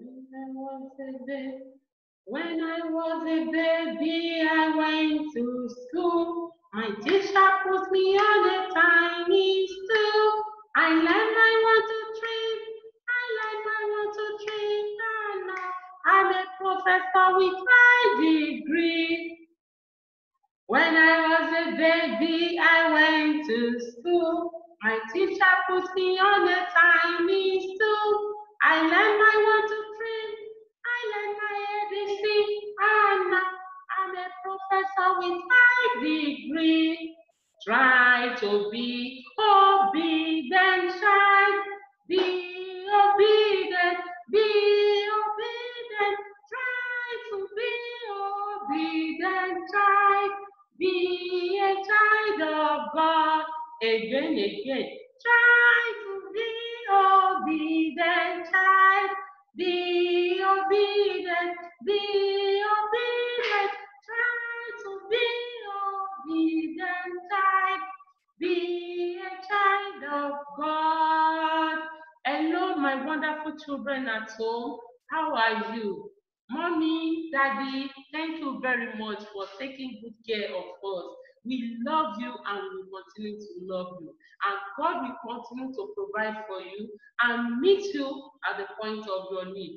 When I was a baby, I went to school. My teacher put me on a tiny stool. I learned I want to train. I learned I want to train. And now I'm a professor with my degree. When I was a baby, I went to school. My teacher put me on a tiny stool. I learned I want to train. I learned my ABC. And now I'm a professor with my degree. Try to be obedient, child. Be obedient. Be obedient. Try to be obedient, child. Be a child of God. Again. Try to be obedient, child. Be obedient. Be obedient. Try to be obedient, child. Be a child of God. Hello, my wonderful children at home. How are you? Mommy, Daddy, thank you very much for taking good care of us. We love you and we will continue to love you. And God will continue to provide for you and meet you at the point of your need.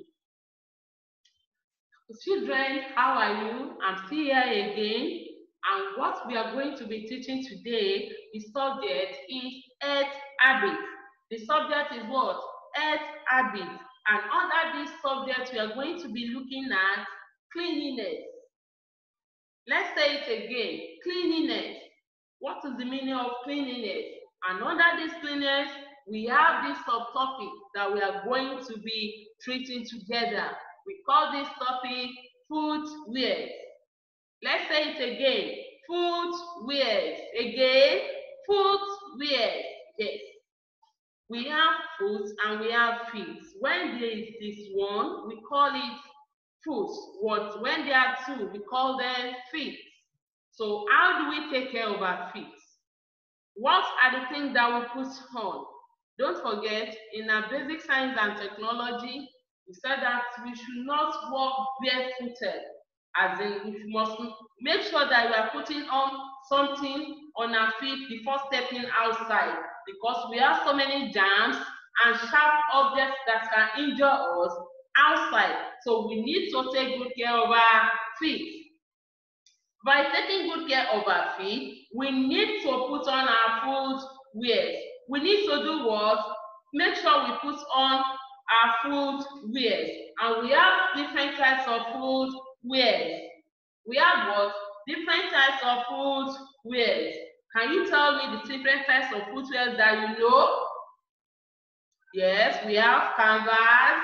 Children, how are you? I'm still here again. And what we are going to be teaching today, the subject is earth habits. The subject is what? Earth habits. And under this subject, we are going to be looking at cleanliness. Let's say it again, cleanliness. What is the meaning of cleanliness? And under this cleanliness, we have this subtopic that we are going to be treating together. We call this topic footwear. Let's say it again, footwear. Again, footwear. Yes. We have foot and we have feet. When there is this one, we call it foot. When there are two, we call them feet. So how do we take care of our feet? What are the things that we put on? Don't forget, in our basic science and technology, we said that we should not walk barefooted. As in, we must make sure that we are putting on something on our feet before stepping outside, because we have so many germs and sharp objects that can injure us outside. So we need to take good care of our feet. By taking good care of our feet, we need to put on our footwear. We need to do what? Make sure we put on our footwear. And we have different types of footwear. We have what? Different types of footwear. Can you tell me the different types of footwear that you know? Yes, we have canvas,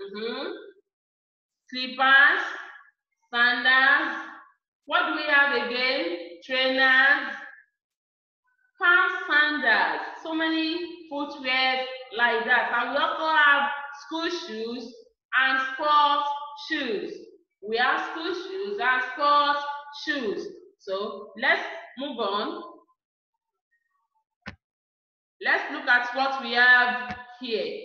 slippers, sandals. What do we have again? Trainers, palm sandals. So many footwear like that. And we also have school shoes and sports shoes. We have school shoes and sports shoes. So let's move on. Let's look at what we have here.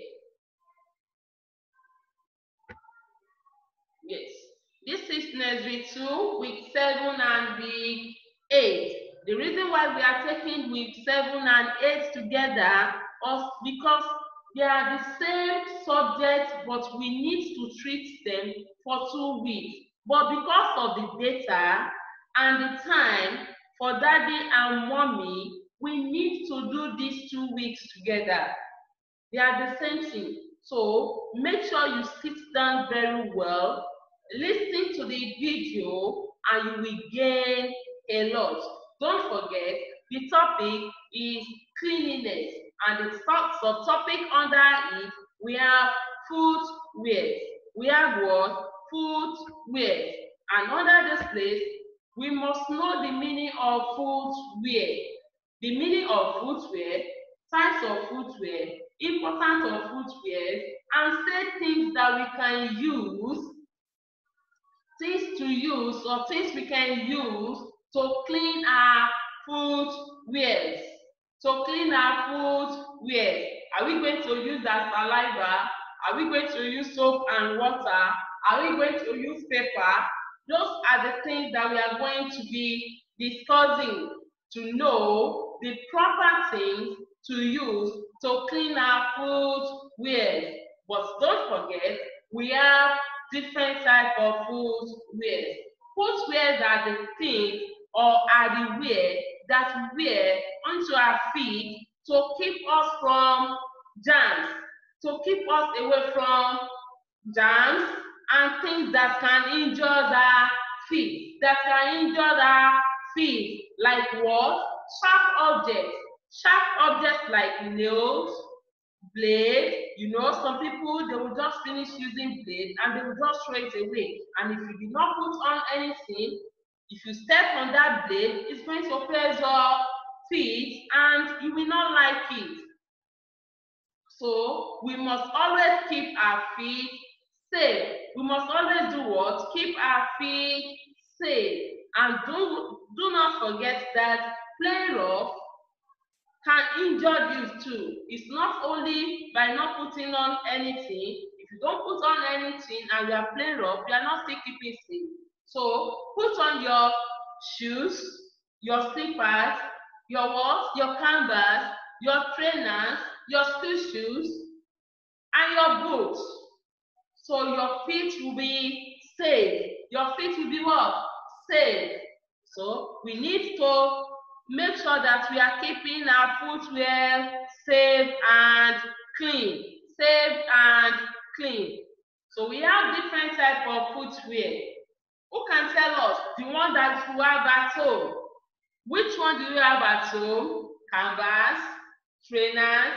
Yes. This is nursery 2, week 7 and week 8. The reason why we are taking week 7 and 8 together is because they are the same subject, but we need to treat them for 2 weeks. But because of the data and the time for daddy and mommy, we need to do these 2 weeks together. They are the same thing. So make sure you sit down very well, listen to the video, and you will gain a lot. Don't forget, the topic is cleanliness, and the subtopic under it, we have footwear. We have what? Footwear. And under this place, we must know the meaning of footwear. The meaning of footwear, types of footwear, importance of footwear, and say things that we can use, things to use or things we can use to clean our footwear. To clean our footwear. Are we going to use our saliva? Are we going to use soap and water? Are we going to use paper? Those are the things that we are going to be discussing to know the proper things to use to clean our footwear. But don't forget, we have different types of footwear. Footwear are the things or are the wear that we wear onto our feet to keep us from germs, to keep us away from germs and things that can injure our feet, like what? Sharp objects like nails, blade. Some people, they will just finish using blade and they will just throw it away, and if you did not put on anything, if you step on that blade, it's going to press your feet and you will not like it. So we must always keep our feet safe. We must always do what? Keep our feet safe. And do not forget that playing rough can injure you too. It's not only by not putting on anything. If you don't put on anything and you are playing rough, you are not still keeping safe. So put on your shoes, your slippers, your what? Your canvas, your trainers, your school shoes, and your boots. So your feet will be safe. Your feet will be what? Safe. So we need to make sure that we are keeping our footwear safe and clean. Safe and clean. So we have different types of footwear. Who can tell us the one that you have at home? Which one do you have at home? Canvas, trainers.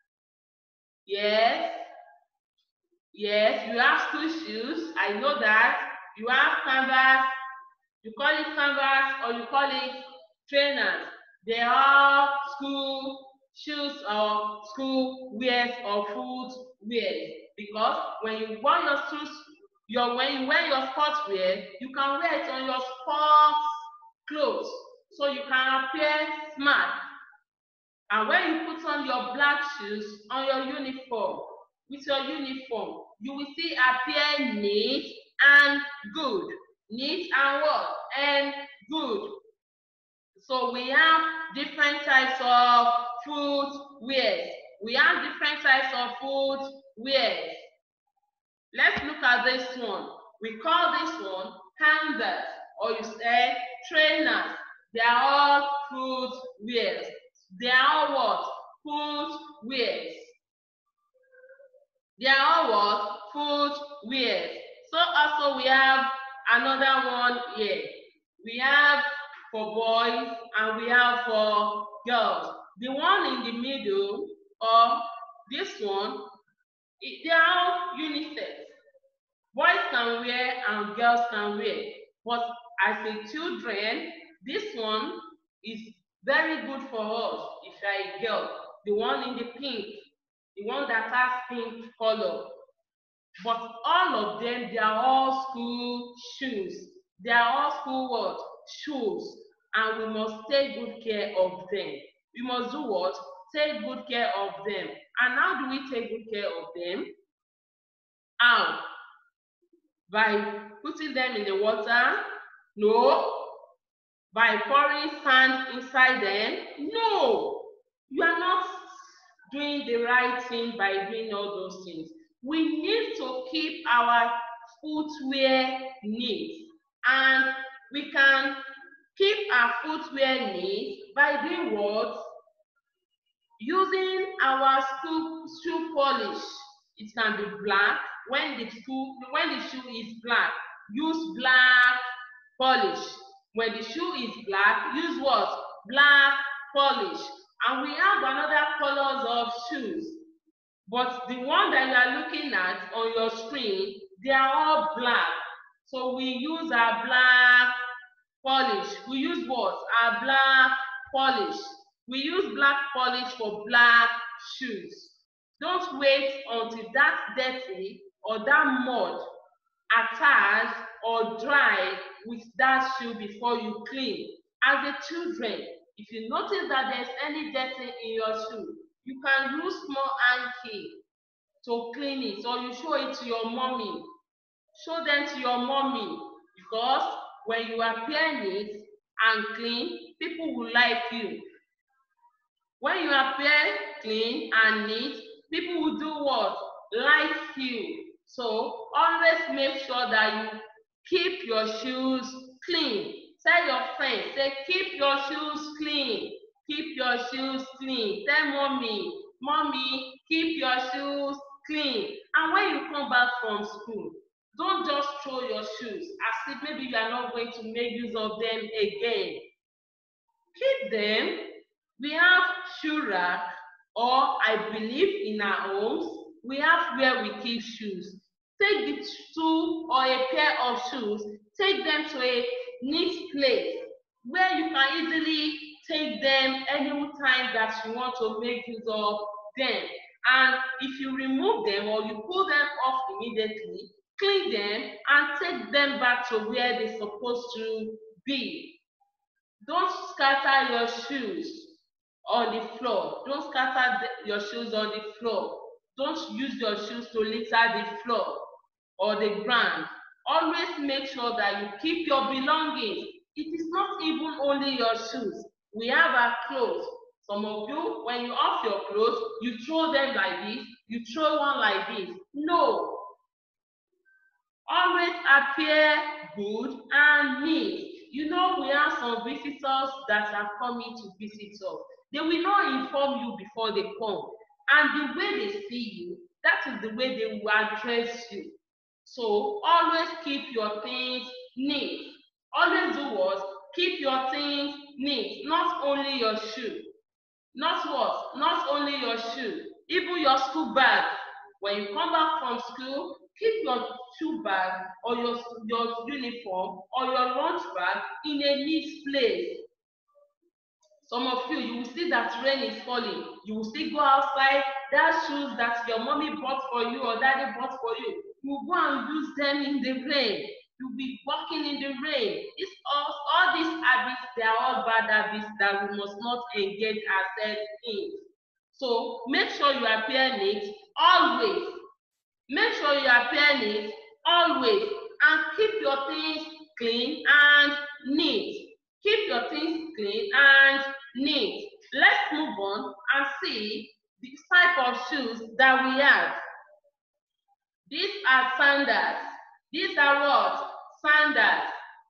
Yes. Yes, you have school shoes. I know that. You have canvas. You call it canvas or you call it trainers. They are school shoes or school wears or foot wears. Because when you wear your shoes, when you wear your sports wear, you can wear it on your sports clothes, so you can appear smart. And when you put on your black shoes on your uniform, with your uniform, you will still appear neat and good. Neat and what? And good. So we have different types of footwear. We have different types of footwear. Let's look at this one. We call this one canvas, or you say trainers. They are all footwear. They are all what? Footwear. They are all what? Footwear. So also we have another one here. We have for boys and we have for girls. The one in the middle, or this one, they are all unisex. Boys can wear and girls can wear. But as a children, this one is very good for us if you are a girl. The one in the pink, the one that has pink color. But all of them, they are all school shoes. They are all school what? Shoes. And we must take good care of them. We must do what? Take good care of them. And how do we take good care of them? How? By putting them in the water? No. By pouring sand inside them? No. You are not doing the right thing by doing all those things. We need to keep our footwear neat, and we can keep our footwear neat by doing what? Using our shoe polish. It can be black. When the shoe is black, use black polish. When the shoe is black, use what? Black polish. And we have another colors of shoes, but the one that you are looking at on your screen, they are all black. So we use our black polish. We use what? Our black polish. We use black polish for black shoes. Don't wait until that dirty or that mud attached or dry with that shoe before you clean. As a children, if you notice that there's any dirty in your shoe, you can use small hanky to clean it, or you show it to your mommy. Show them to your mommy, because when you appear neat and clean, people will like you. When you appear clean and neat, people will do what? Like you. So always make sure that you keep your shoes clean. Tell your friends, say, keep your shoes clean. Keep your shoes clean. Tell mommy, mommy, keep your shoes clean. And when you come back from school, don't just throw your shoes as if maybe you are not going to make use of them again. Keep them. We have shoe rack, or I believe in our homes, we have where we keep shoes. Take the two or a pair of shoes, take them to a neat place where you can easily take them any time that you want to make use of them. And if you remove them or you pull them off immediately, clean them and take them back to where they're supposed to be. Don't scatter your shoes on the floor. Don't scatter your shoes on the floor. Don't use your shoes to litter the floor or the ground. Always make sure that you keep your belongings. It is not even only your shoes. We have our clothes. Some of you, when you off your clothes, you throw them like this, you throw one like this. No. Always appear good and neat. You know, we have some visitors that are coming to visit us. They will not inform you before they come. And the way they see you, that is the way they will address you. So always keep your things neat. Always do what? Keep your things neat. Not only your shoe. Not what? Not only your shoe. Even your school bag. When you come back from school, keep your shoe bag or your uniform or your lunch bag in a neat place. Some of you, you will see that rain is falling. You will still go outside. That shoes that your mommy bought for you or daddy bought for you, you will go and use them in the rain. You'll be walking in the rain. It's all these habits, they are all bad habits that we must not engage ourselves in. So make sure you appear neat always. Make sure you appear neat always, and keep your things clean and neat. Keep your things clean and neat. Let's move on and see the type of shoes that we have. These are sandals. These are what? Sandals.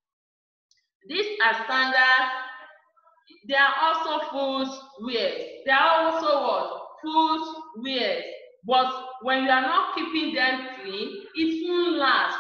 These are sandals. They are also footwear. They are also what? Footwear. But when you are not keeping them clean, it won't last.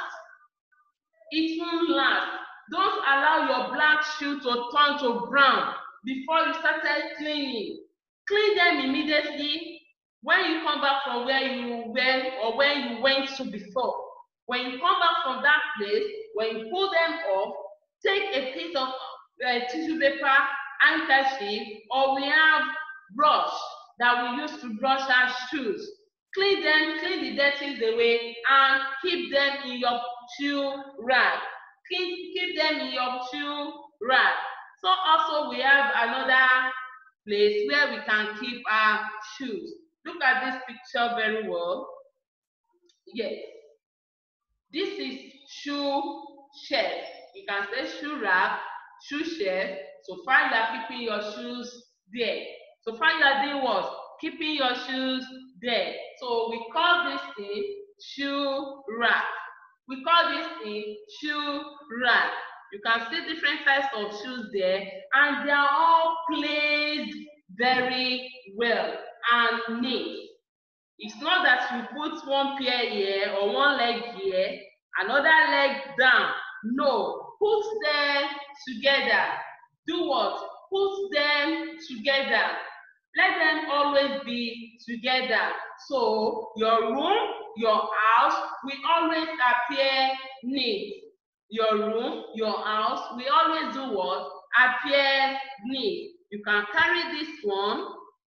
It won't last. Don't allow your black shoe to turn to brown before you started cleaning. Clean them immediately when you come back from where you went or where you went to before. When you come back from that place, when you pull them off, take a piece of tissue paper, handkerchief, or we have brush that we use to brush our shoes. Clean them, clean the dirties away, and keep them in your shoe rack. Keep them in your shoe rack. So also we have another place where we can keep our shoes. Look at this picture very well. Yes. This is shoe shelf. You can say shoe rack, shoe shelf. So far you are keeping your shoes there. So far you are doing what? Keeping your shoes there. So we call this thing shoe rack. We call this thing shoe rack. You can see different types of shoes there, and they are all placed very well and neat. It's not that you put one pair here or one leg here, another leg down. No, put them together. Do what? Put them together. Let them always be together. So your room, your house will always appear neat. Your room, your house will always do what? Appear neat. You can carry this one,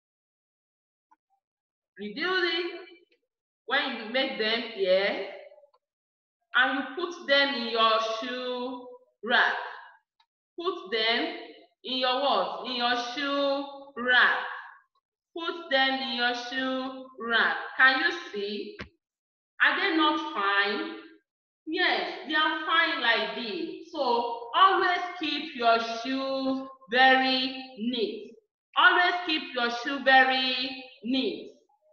reduce it when you make them here, and you put them in your shoe rack. Put them in your what? In your shoe rack. Put them in your shoe rack. Can you see? Are they not fine? Yes, they are fine like this. So always keep your shoe very neat. Always keep your shoe very neat.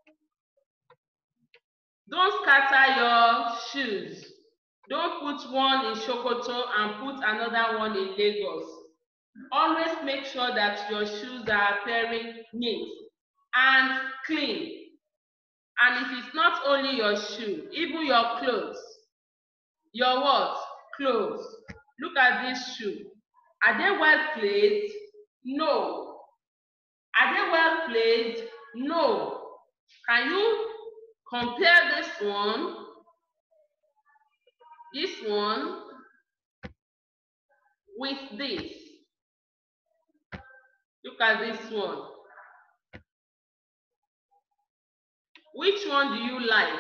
Don't scatter your shoes. Don't put one in Sokoto and put another one in Lagos. Always make sure that your shoes are very neat and clean. And it is not only your shoe, even your clothes. Your what? Clothes. Look at this shoe. Are they well placed? No. Are they well placed? No. Can you compare this one with this? Look at this one. Which one do you like?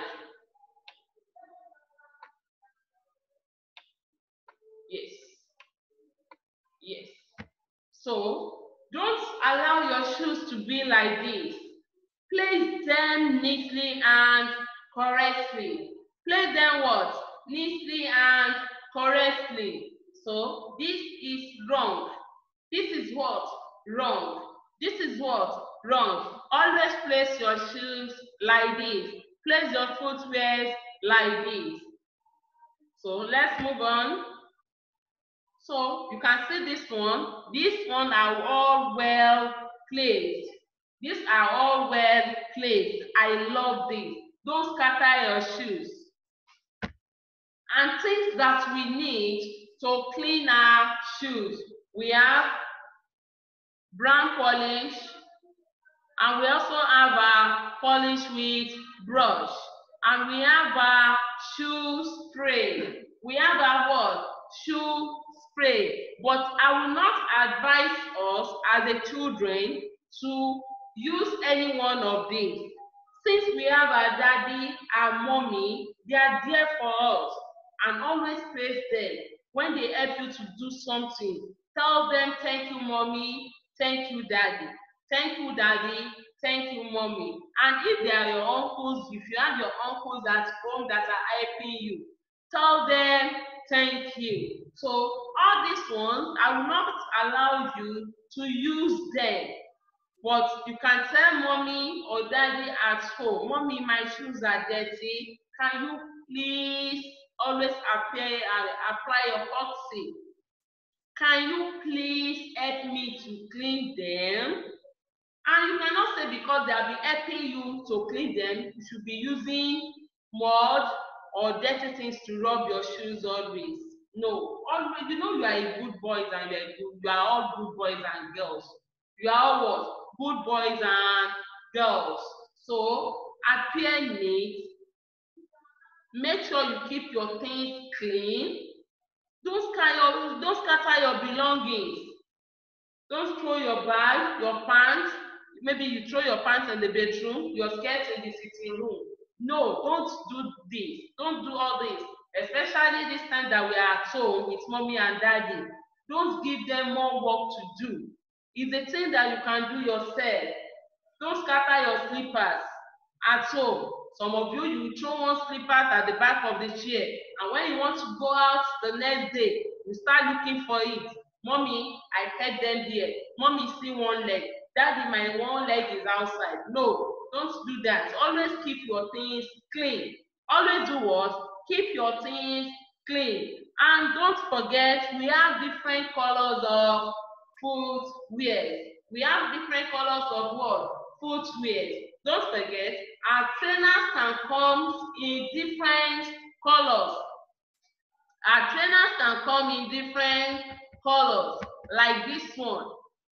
Yes. Yes. So, don't allow your shoes to be like this. Place them neatly and correctly. Place them what? Neatly and correctly. So, this is wrong. This is what? Wrong. This is what? Wrong. Always place your shoes like this. Place your footwear like this. So, let's move on. So you can see this one. These ones are all well placed. These are all well placed. I love this. Don't scatter your shoes. And things that we need to clean our shoes. We have brown polish, and we also have our polish with brush, and we have our shoe spray. We have our what? Shoe spray. But I will not advise us as a children to use any one of these. Since we have our daddy, our mommy, they are there for us, and always praise them when they help you to do something. Tell them thank you, mommy, thank you, daddy. Thank you, daddy. Thank you, mommy. And if they are your uncles, if you have your uncles at home that are helping you, tell them thank you. So all these ones, I will not allow you to use them. But you can tell mommy or daddy at home, mommy, my shoes are dirty. Can you please always apply your courtesy? Can you please help me to clean them? And you cannot say because they have been helping you to clean them, you should be using mud or dirty things to rub your shoes always. No, always, you know you are a good boy and you are all good boys and girls. You are all what? Good boys and girls. So appear neat. Make sure you keep your things clean. Don't scatter your belongings. Don't throw your bag, your pants. Maybe you throw your pants in the bedroom, your skirt in the sitting room. No, don't do this. Don't do all this. Especially this time that we are at home with mommy and daddy. Don't give them more work to do. It's a thing that you can do yourself. Don't scatter your slippers at home. Some of you throw one slippers at the back of the chair, and when you want to go out the next day, you start looking for it. Mommy, I kept them here. Mommy, see one leg. Daddy, my one leg is outside. No, don't do that. Always keep your things clean. Always do what? Keep your things clean. And don't forget, we have different colors of footwear. We have different colors of what? Footwear. Don't forget, our trainers can come in different colors. Our trainers can come in different colors, like this one.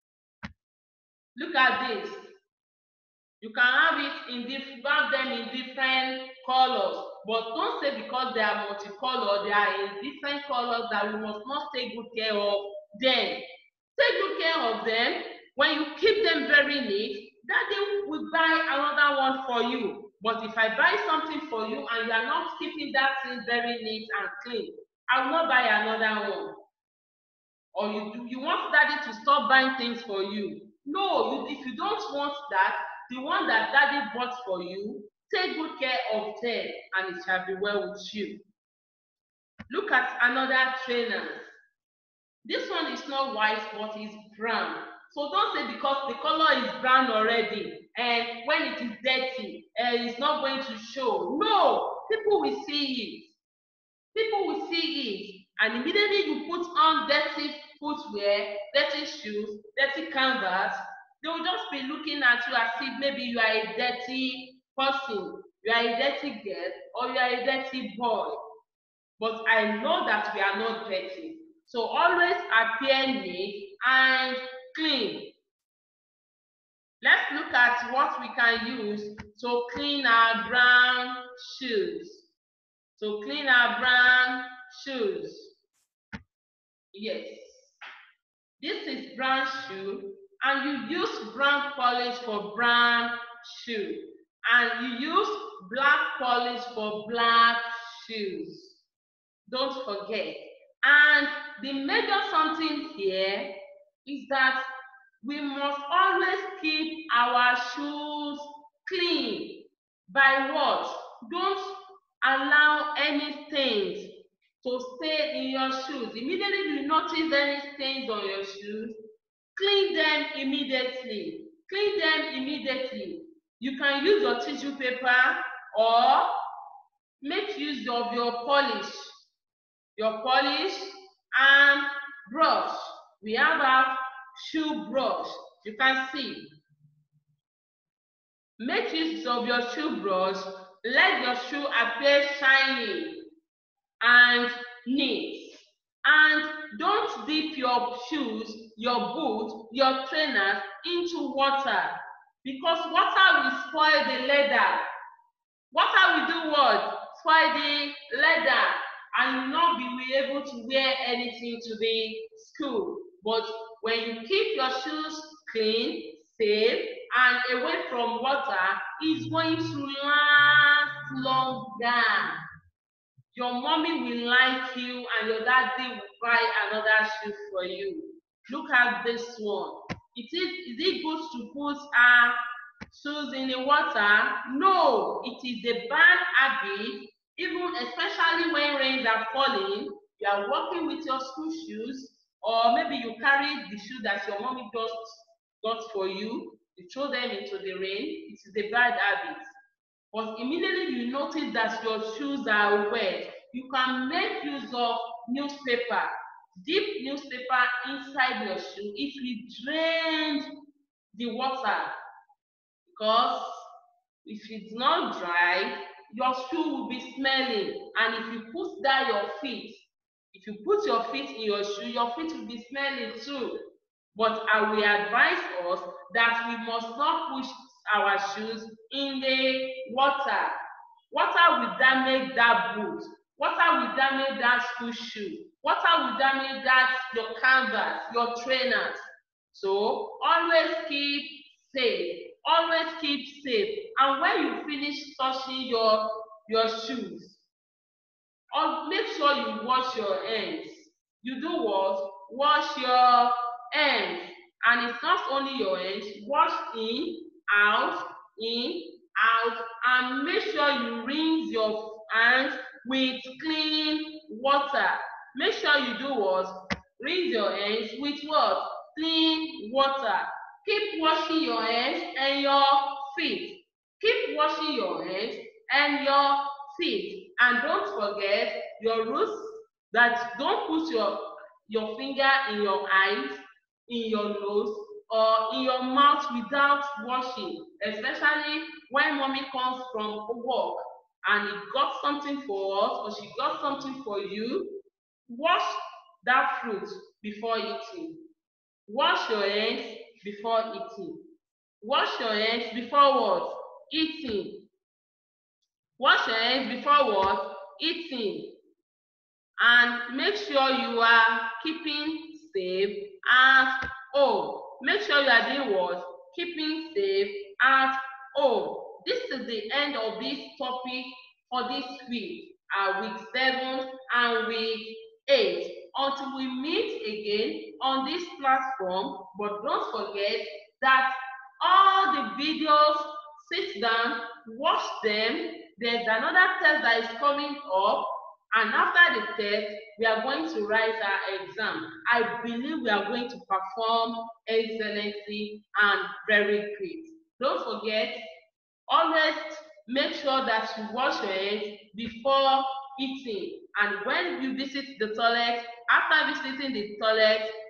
Look at this. You can have them in different colors, but don't say because they are multicolor, they are in different colors that we must not take good care of them. Take good care of them. When you keep them very neat, daddy will buy another one for you. But if I buy something for you and you are not keeping that thing very neat and clean, I will not buy another one. Or you want daddy to stop buying things for you. No, if you don't want that, the one that daddy bought for you, take good care of them and it shall be well with you. Look at another trainer. This one is not white but it's brown. So don't say because the color is brown already and when it is dirty, it's not going to show. No, people will see it. People will see it. And immediately you put on dirty footwear, dirty shoes, dirty canvas, they will just be looking at you as if maybe you are a dirty person, you are a dirty girl, or you are a dirty boy. But I know that we are not dirty. So always appear neat and clean. Let's look at what we can use to clean our brown shoes. To clean our brown shoes. Yes. This is brown shoe and you use brown polish for brown shoe. And you use black polish for black shoes. Don't forget. And the major something here is that we must always keep our shoes clean. By what? Don't allow any stains to stay in your shoes. Immediately you notice any stains on your shoes, clean them immediately. Clean them immediately. You can use your tissue paper or make use of your polish and brush. We have our shoe brush. You can see. Make use of your shoe brush. Let your shoe appear shiny and neat. And don't dip your shoes, your boots, your trainers into water because water will spoil the leather. Water will do what? Spoil the leather and you will not be able to wear anything to the school. But when you keep your shoes clean, safe, and away from water, it's going to last longer. Your mommy will like you and your daddy will buy another shoe for you. Look at this one. Is it good to put our shoes in the water? No, it is a bad habit. Even especially when rains are falling, you are walking with your school shoes, or maybe you carry the shoe that your mommy just got for you, you throw them into the rain. It is a bad habit. But immediately you notice that your shoes are wet, you can make use of newspaper. Dip newspaper inside your shoe. It will drain the water because if it's not dry, your shoe will be smelling. And if you put down your feet, if you put your feet in your shoe, your feet will be smelling too. But I will advise us that we must not push our shoes in the water. Water will damage that boot. Water will damage that school shoe. Water will damage that your canvas, your trainers. So always keep safe. Always keep safe. And when you finish touching your shoes, make sure you wash your hands. You do what? Wash your hands. And it's not only your hands. Wash in, out, and make sure you rinse your hands with clean water. Make sure you do what? Rinse your hands with what? Clean water. Keep washing your hands and your feet. Keep washing your hands and your feet. And don't forget your rules that don't put your finger in your eyes, in your nose, or in your mouth without washing, especially when mommy comes from work and he got something for us or she got something for you. Wash that fruit before eating. Wash your hands before eating. Wash your hands before what? Eating. Wash your hands before what? Eating. And make sure you are keeping safe at home. Make sure you are doing what? Keeping safe at home. This is the end of this topic for this week, week 7 and week 8. Until we meet again on this platform, but don't forget that all all the videos, sit down, watch them. There's another test that is coming up, and after the test, we are going to write our exam. I believe we are going to perform excellently and very great. Don't forget, always make sure that you wash your hands before eating, and when you visit the toilet, after visiting the toilet,